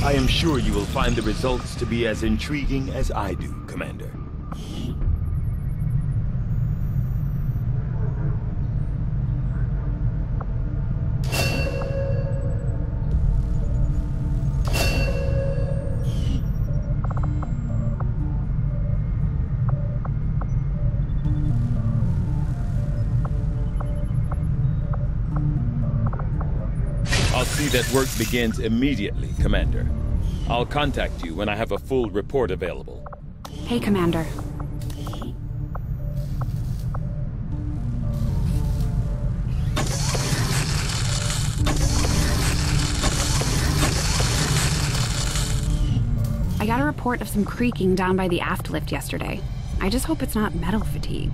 I am sure you will find the results to be as intriguing as I do, Commander. I'll see that work begins immediately, Commander. I'll contact you when I have a full report available. Hey, Commander. I got a report of some creaking down by the aft lift yesterday. I just hope it's not metal fatigue.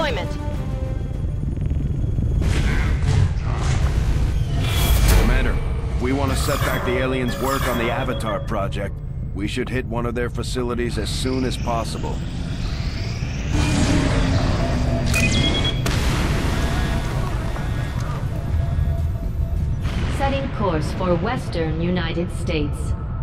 deployment. Commander, if we want to set back the aliens' work on the Avatar project, we should hit one of their facilities as soon as possible. Setting course for Western United States.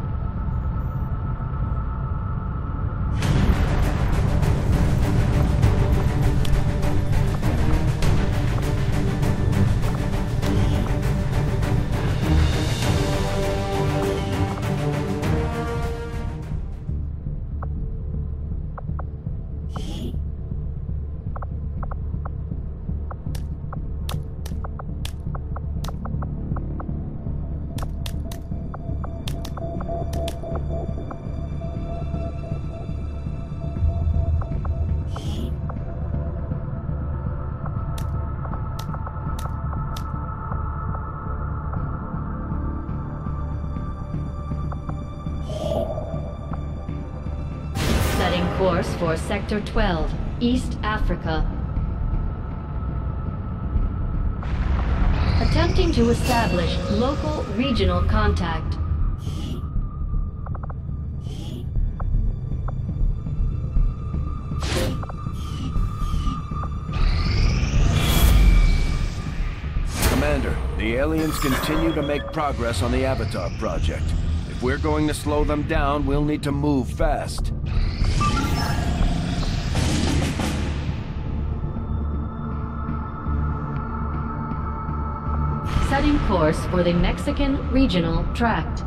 Setting course for Sector 12, East Africa. Attempting to establish local regional contact. Commander, the aliens continue to make progress on the Avatar project. If we're going to slow them down, we'll need to move fast. Setting course for the Mexican Regional Tract.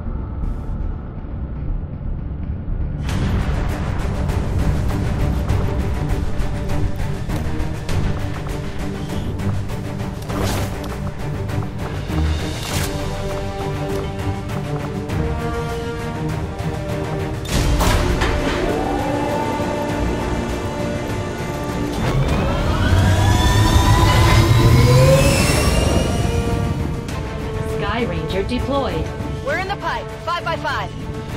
Sky Ranger deployed. We're in the pipe. 5 by 5.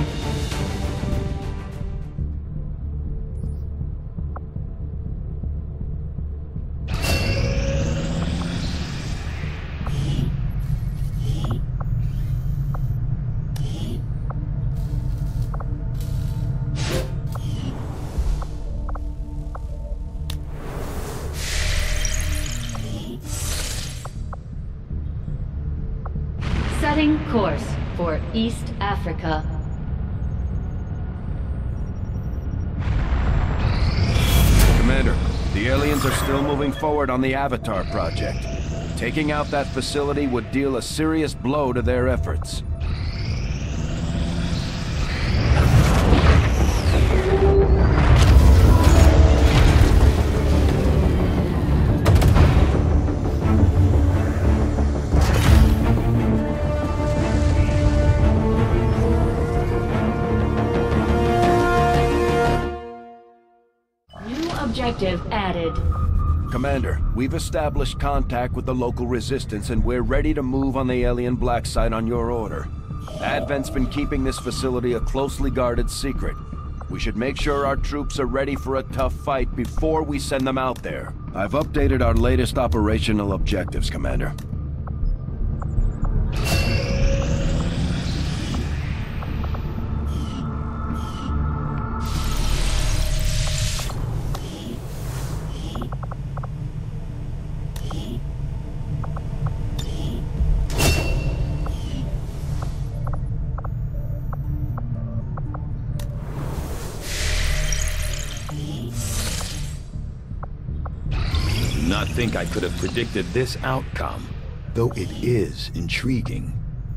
Setting course for East Africa. Commander, the aliens are still moving forward on the Avatar project. Taking out that facility would deal a serious blow to their efforts. Objective added. Commander, we've established contact with the local resistance and we're ready to move on the alien black site on your order. Advent's been keeping this facility a closely guarded secret. We should make sure our troops are ready for a tough fight before we send them out there. I've updated our latest operational objectives, Commander. Not think I could have predicted this outcome, though it is intriguing.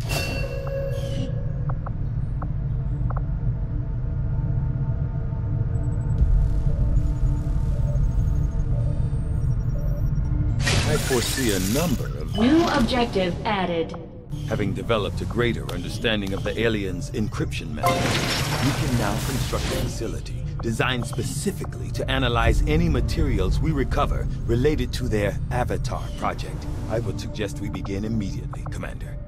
I foresee a number of... New objective added. Having developed a greater understanding of the aliens' encryption method, we can now construct a facility designed specifically to analyze any materials we recover related to their Avatar project. I would suggest we begin immediately, Commander.